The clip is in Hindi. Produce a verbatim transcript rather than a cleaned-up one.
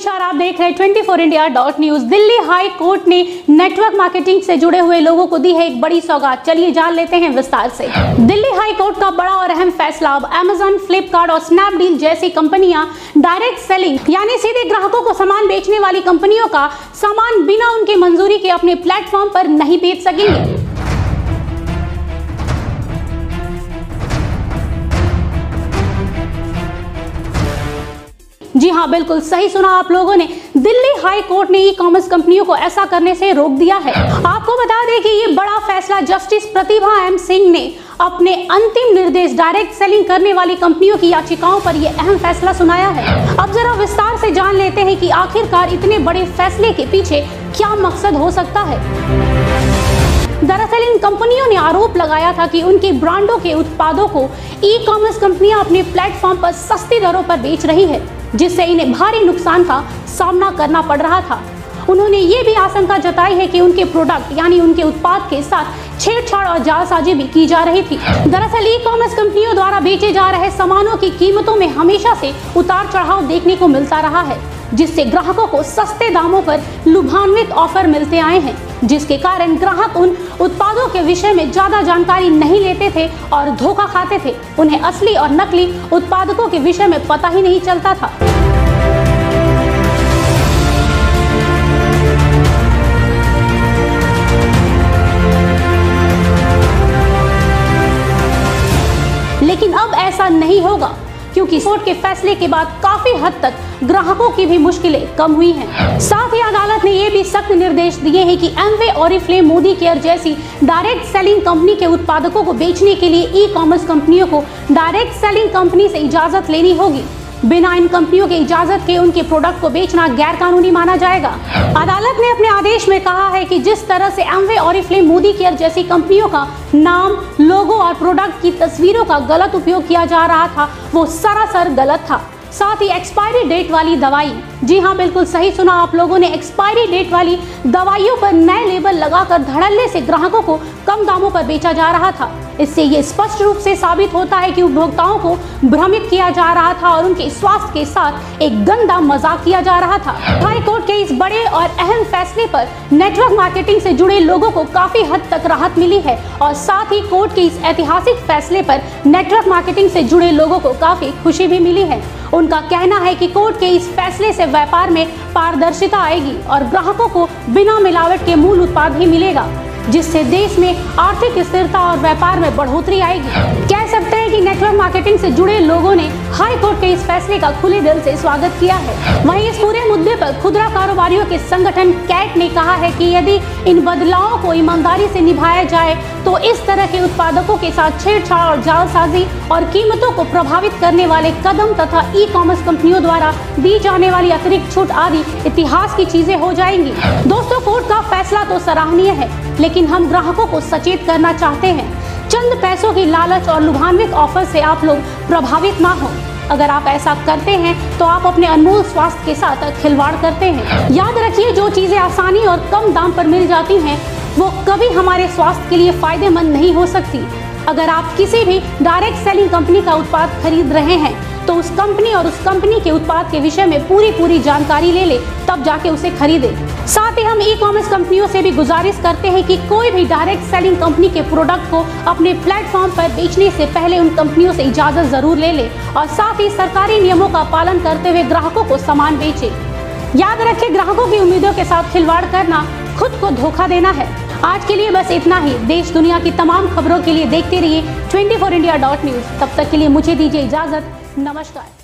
नमस्कार, आप देख रहे हैं twenty four India dot news. Delhi high court ने नेटवर्क मार्केटिंग से जुड़े हुए लोगों को दी है एक बड़ी सौगात। चलिए जान लेते हैं विस्तार से। दिल्ली हाई कोर्ट का बड़ा और अहम फैसला। अब अमेजन, फ्लिपकार्ट और स्नैपडील जैसी कंपनियां डायरेक्ट सेलिंग यानी सीधे ग्राहकों को सामान बेचने वाली कंपनियों का सामान बिना उनकी मंजूरी के अपने प्लेटफॉर्म पर नहीं बेच सकेंगे। जी हाँ, बिल्कुल सही सुना आप लोगों ने। दिल्ली हाई कोर्ट ने ई कॉमर्स कंपनियों को ऐसा करने से रोक दिया है। आपको बता दें कि ये बड़ा फैसला जस्टिस प्रतिभा एम सिंह ने अपने अंतिम निर्देश डायरेक्ट सेलिंग करने वाली कंपनियों की याचिकाओं पर यह अहम फैसला सुनाया है। अब जरा विस्तार से जान लेते हैं कि आखिरकार इतने बड़े फैसले के पीछे क्या मकसद हो सकता है। दरअसल इन कंपनियों ने आरोप लगाया था कि उनके ब्रांडों के उत्पादों को ई कॉमर्स कंपनियां अपने प्लेटफॉर्म पर सस्ती दरों पर बेच रही है, जिससे इन्हें भारी नुकसान का सामना करना पड़ रहा था। उन्होंने ये भी आशंका जताई है कि उनके प्रोडक्ट यानी उनके उत्पाद के साथ छेड़छाड़ और जालसाजी भी की जा रही थी। दरअसल ई कॉमर्स कंपनियों द्वारा बेचे जा रहे सामानों की कीमतों में हमेशा से उतार चढ़ाव देखने को मिलता रहा है, जिससे ग्राहकों को सस्ते दामों पर लुभान्वित ऑफर मिलते आए हैं, जिसके कारण ग्राहक उन उत्पादों के विषय में ज्यादा जानकारी नहीं लेते थे और धोखा खाते थे। उन्हें असली और नकली उत्पादकों के विषय में पता ही नहीं चलता था। लेकिन अब ऐसा नहीं होगा, क्योंकि कोर्ट के फैसले के बाद काफी हद तक ग्राहकों की भी मुश्किलें कम हुई हैं। साथ ही अदालत ने ये भी सख्त निर्देश दिए हैं कि एमवे, ओरिफ्लेम, मोदी केयर जैसी डायरेक्ट सेलिंग कंपनी के उत्पादकों को बेचने के लिए ई कॉमर्स कंपनियों को डायरेक्ट सेलिंग कंपनी से इजाजत लेनी होगी। बिना इन कंपनियों के इजाजत के उनके प्रोडक्ट को बेचना गैर कानूनी माना जाएगा। अदालत ने अपने आदेश में कहा है कि जिस तरह से एमवे, ओरिफ्लेम, मोदी केयर जैसी कंपनियों का नाम, लोगो और प्रोडक्ट की तस्वीरों का गलत उपयोग किया जा रहा था, वो सरासर गलत था। साथ ही एक्सपायरी डेट वाली दवाई, जी हाँ बिल्कुल सही सुना आप लोगों ने, एक्सपायरी डेट वाली दवाइयों पर नए लेबल लगाकर धड़ल्ले से ग्राहकों को कम दामों पर बेचा जा रहा था। इससे ये स्पष्ट रूप से साबित होता है कि उपभोक्ताओं को भ्रमित किया जा रहा था और उनके स्वास्थ्य के साथ एक गंदा मजाक किया जा रहा था। हाई कोर्ट के इस बड़े और अहम फैसले पर नेटवर्क मार्केटिंग से जुड़े लोगों को काफी हद तक राहत मिली है और साथ ही कोर्ट के इस ऐतिहासिक फैसले पर नेटवर्क मार्केटिंग से जुड़े लोगों को काफी खुशी भी मिली है। उनका कहना है कि कोर्ट के इस फैसले से व्यापार में पारदर्शिता आएगी और ग्राहकों को बिना मिलावट के मूल उत्पाद भी मिलेगा, जिससे देश में आर्थिक स्थिरता और व्यापार में बढ़ोतरी आएगी। कह सकते हैं कि नेटवर्क मार्केटिंग से जुड़े लोगों ने हाई कोर्ट के इस फैसले का खुले दिल से स्वागत किया है। वहीं इस पूरे मुद्दे पर खुदरा कारोबारियों के संगठन कैट ने कहा है कि यदि इन बदलावों को ईमानदारी से निभाया जाए तो इस तरह के उत्पादकों के साथ छेड़छाड़ और जालसाजी और कीमतों को प्रभावित करने वाले कदम तथा ई कॉमर्स कंपनियों द्वारा दी जाने वाली अतिरिक्त छूट आदि इतिहास की चीजें हो जाएंगी। दोस्तों, कोर्ट का फैसला तो सराहनीय है, लेकिन हम ग्राहकों को सचेत करना चाहते हैं। चंद पैसों की लालच और लुभान्वित ऑफर से आप लोग प्रभावित ना हो। अगर आप ऐसा करते हैं तो आप अपने अनमोल स्वास्थ्य के साथ खिलवाड़ करते हैं। याद रखिए, जो चीजें आसानी और कम दाम पर मिल जाती हैं वो कभी हमारे स्वास्थ्य के लिए फायदेमंद नहीं हो सकती। अगर आप किसी भी डायरेक्ट सेलिंग कंपनी का उत्पाद खरीद रहे हैं तो उस कंपनी और उस कंपनी के उत्पाद के विषय में पूरी पूरी जानकारी ले ले, तब जाके उसे खरीदे। साथ ही हम ई कॉमर्स कंपनियों से भी गुजारिश करते हैं कि कोई भी डायरेक्ट सेलिंग कंपनी के प्रोडक्ट को अपने प्लेटफॉर्म पर बेचने से पहले उन कंपनियों से इजाजत जरूर ले ले और साथ ही सरकारी नियमों का पालन करते हुए ग्राहकों को सामान बेचे। याद रखें, ग्राहकों की उम्मीदों के साथ खिलवाड़ करना खुद को धोखा देना है। आज के लिए बस इतना ही। देश दुनिया की तमाम खबरों के लिए देखते रहिए twenty four India dot news. तब तक के लिए मुझे दीजिए इजाजत। नमस्कार।